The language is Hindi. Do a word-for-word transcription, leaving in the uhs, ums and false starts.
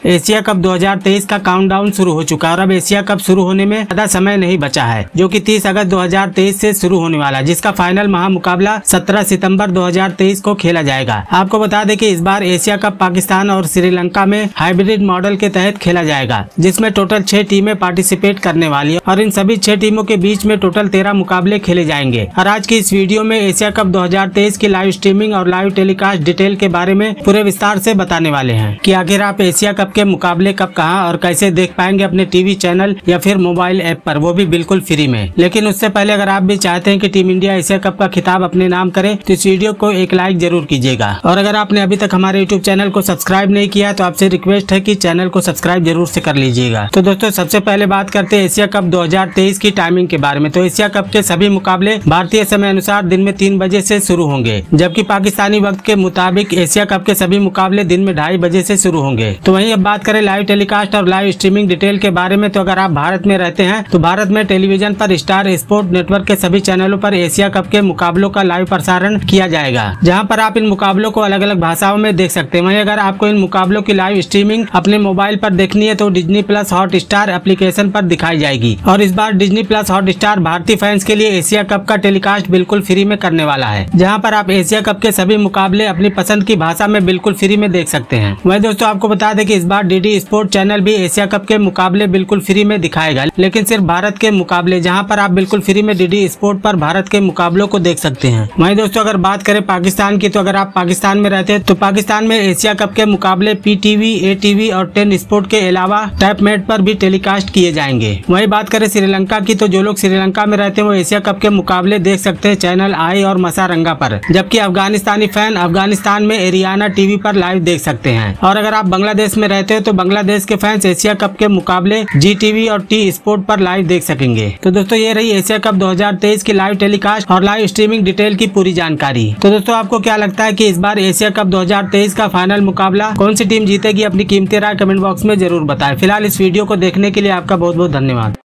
एशिया कप दो हज़ार तेईस का काउंटडाउन शुरू हो चुका है और अब एशिया कप शुरू होने में ज्यादा समय नहीं बचा है, जो कि तीस अगस्त दो हज़ार तेईस से शुरू होने वाला है, जिसका फाइनल महामुकाबला सत्रह सितंबर दो हज़ार तेईस को खेला जाएगा। आपको बता दें कि इस बार एशिया कप पाकिस्तान और श्रीलंका में हाइब्रिड मॉडल के तहत खेला जाएगा, जिसमें टोटल छह टीमें पार्टिसिपेट करने वाली है और इन सभी छह टीमों के बीच में टोटल तेरह मुकाबले खेले जाएंगे। और आज की इस वीडियो में एशिया कप दो हज़ार तेईस की लाइव स्ट्रीमिंग और लाइव टेलीकास्ट डिटेल के बारे में पूरे विस्तार से बताने वाले हैं कि आखिर आप एशिया कप के मुकाबले कब, कहां और कैसे देख पाएंगे अपने टीवी चैनल या फिर मोबाइल ऐप पर, वो भी बिल्कुल फ्री में। लेकिन उससे पहले अगर आप भी चाहते हैं कि टीम इंडिया एशिया कप का खिताब अपने नाम करे तो इस वीडियो को एक लाइक जरूर कीजिएगा। और अगर आपने अभी तक हमारे यूट्यूब चैनल को सब्सक्राइब नहीं किया तो आपसे रिक्वेस्ट है कि चैनल को सब्सक्राइब जरूर से कर लीजिएगा। तो दोस्तों सबसे पहले बात करते हैं एशिया कप दो हज़ार तेईस की टाइमिंग के बारे में। तो एशिया कप के सभी मुकाबले भारतीय समय अनुसार दिन में तीन बजे से शुरू होंगे, जबकि पाकिस्तानी वक्त के मुताबिक एशिया कप के सभी मुकाबले दिन में ढाई बजे से शुरू होंगे। तो वहीं अब बात करें लाइव टेलीकास्ट और लाइव स्ट्रीमिंग डिटेल के बारे में, तो अगर आप भारत में रहते हैं तो भारत में टेलीविजन पर स्टार स्पोर्ट नेटवर्क के सभी चैनलों पर एशिया कप के मुकाबलों का लाइव प्रसारण किया जाएगा, जहां पर आप इन मुकाबलों को अलग अलग भाषाओं में देख सकते हैं। वहीं अगर आपको इन मुकाबलों की लाइव स्ट्रीमिंग अपने मोबाइल पर देखनी है तो Disney plus Hotstar application पर दिखाई जाएगी। और इस बार डिज्नी प्लस हॉट स्टार भारतीय फैंस के लिए एशिया कप का टेलीकास्ट बिल्कुल फ्री में करने वाला है, जहां पर आप एशिया कप के सभी मुकाबले अपनी पसंद की भाषा में बिल्कुल फ्री में देख सकते हैं। वहीं दोस्तों आपको बता दें कि इस बार डीडी स्पोर्ट चैनल भी एशिया कप के मुकाबले बिल्कुल फ्री में दिखाएगा, लेकिन सिर्फ भारत के मुकाबले, जहां पर आप बिल्कुल फ्री में डीडी स्पोर्ट पर भारत के मुकाबलों को देख सकते हैं। वहीं दोस्तों अगर बात करें पाकिस्तान की, तो अगर आप पाकिस्तान में रहते हैं तो पाकिस्तान में एशिया कप के मुकाबले पीटीवी, एटीवी और टेन स्पोर्ट के अलावा टैपमेट पर भी टेलीकास्ट किए जाएंगे। वहीं बात करें श्रीलंका की, तो जो लोग श्रीलंका में रहते हैं वो एशिया कप के मुकाबले देख सकते हैं चैनल आई और मसारंगा पर, जबकि अफगानिस्तानी फैन अफगानिस्तान में एरियाना टीवी पर लाइव देख सकते हैं। और अगर आप बांग्लादेश में रहते हो तो बांग्लादेश के फैंस एशिया कप के मुकाबले जी टीवी और टी स्पोर्ट पर लाइव देख सकेंगे। तो दोस्तों ये रही एशिया कप दो हज़ार तेईस की लाइव टेलीकास्ट और लाइव स्ट्रीमिंग डिटेल की पूरी जानकारी। तो दोस्तों आपको क्या लगता है कि इस बार एशिया कप दो हज़ार तेईस का फाइनल मुकाबला कौन सी टीम जीतेगी? अपनी कीमती राय कमेंट बॉक्स में जरूर बताएं। फिलहाल इस वीडियो को देखने के लिए आपका बहुत बहुत धन्यवाद।